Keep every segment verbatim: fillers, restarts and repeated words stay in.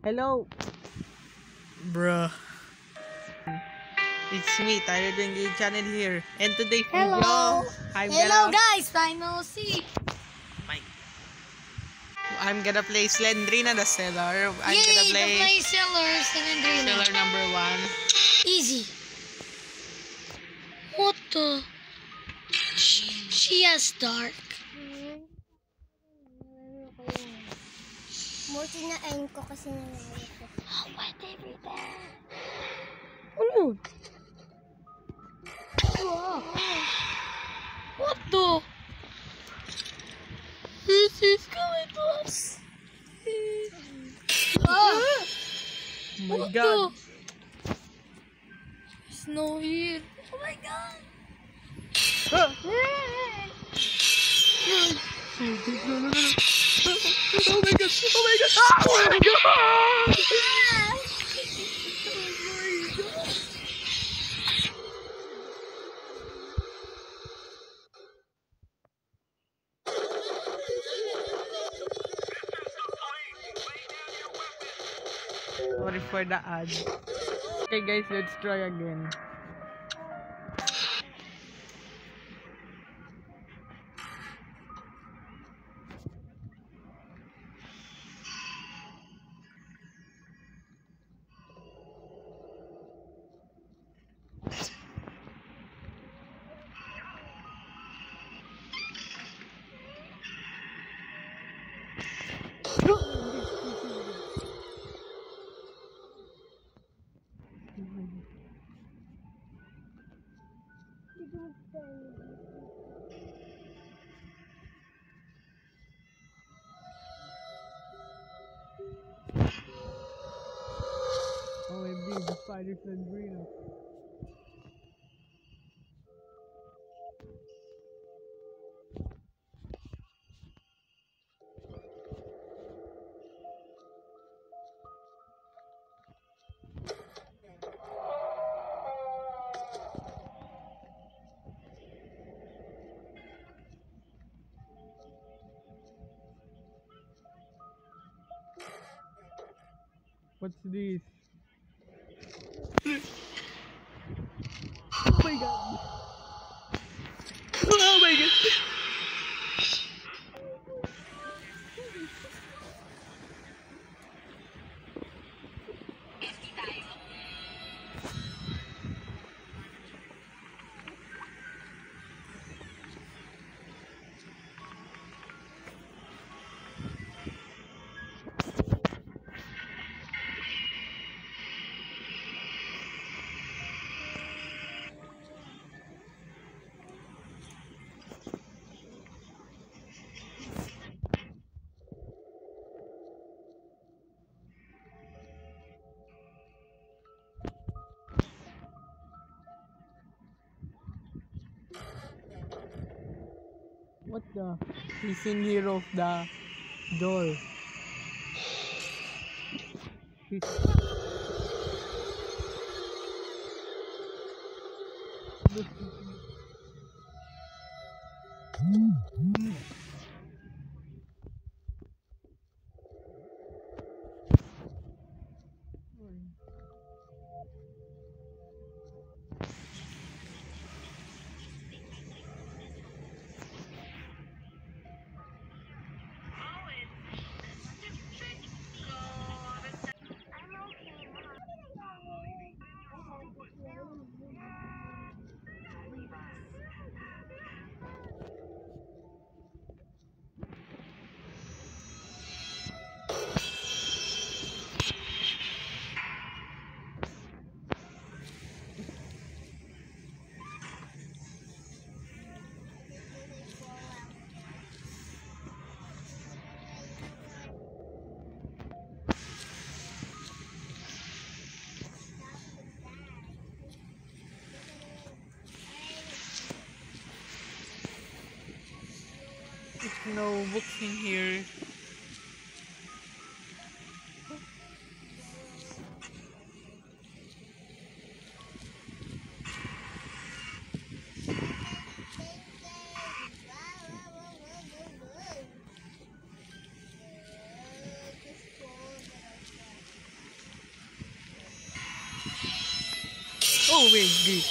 Hello, bruh. It's me, Tyler Doing Game Channel here. And today's Hello. video, I'm Hello gonna, guys, Final C. I'm gonna play Slendrina the Seller. I'm Yay, gonna the play play Sellers and Andrina. Seller number one. Easy. What the? She, she has dark. Buti na aim ko kasi nangyari ko. Oh, what everything? Ano? Wow. What the? This is coming to us. Ah. Oh my What god. the? Snow here. Oh my god. Ah. Oh my god! Oh my god! Ah! Oh my god! Sorry for the ad. Okay guys, let's try again. O M G, the spider Slendrina. What's this? Oh my god! Oh my god! What the? He's in here of the door. He's... There's no books in here. Oh my god.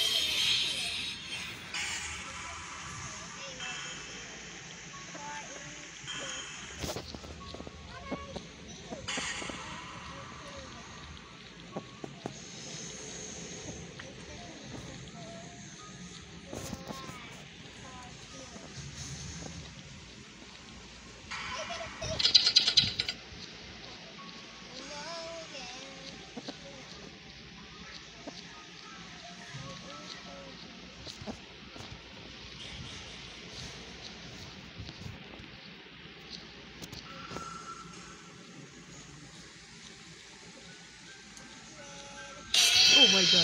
Oh my god.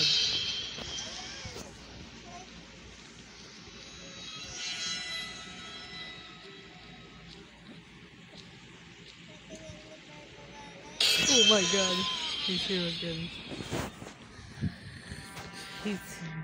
Oh my god. He's here again. He's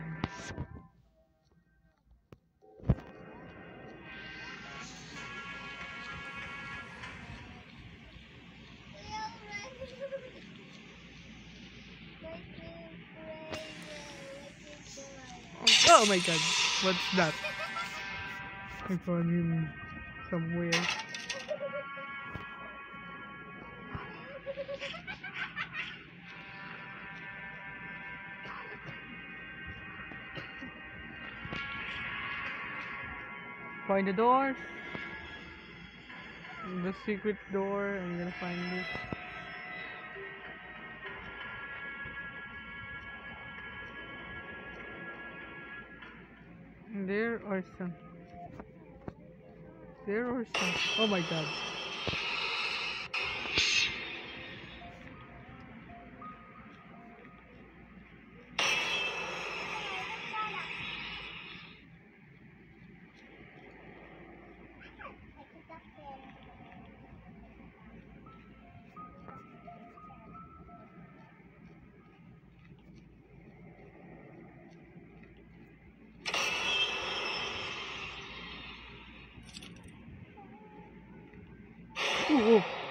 Oh my god. What's that? I found him somewhere. Find the door. The secret door. I'm gonna find it. There are some. There are some. Oh my god. Ooh, ooh.